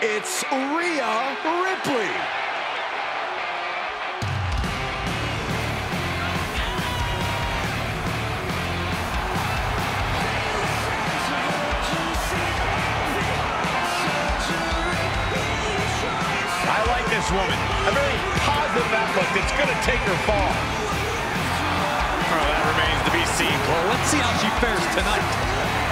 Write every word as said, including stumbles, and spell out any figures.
It's Rhea Ripley. I like this woman. A very positive outlook that's going to take her far. Oh, that remains to be seen. Well, let's see how she fares tonight.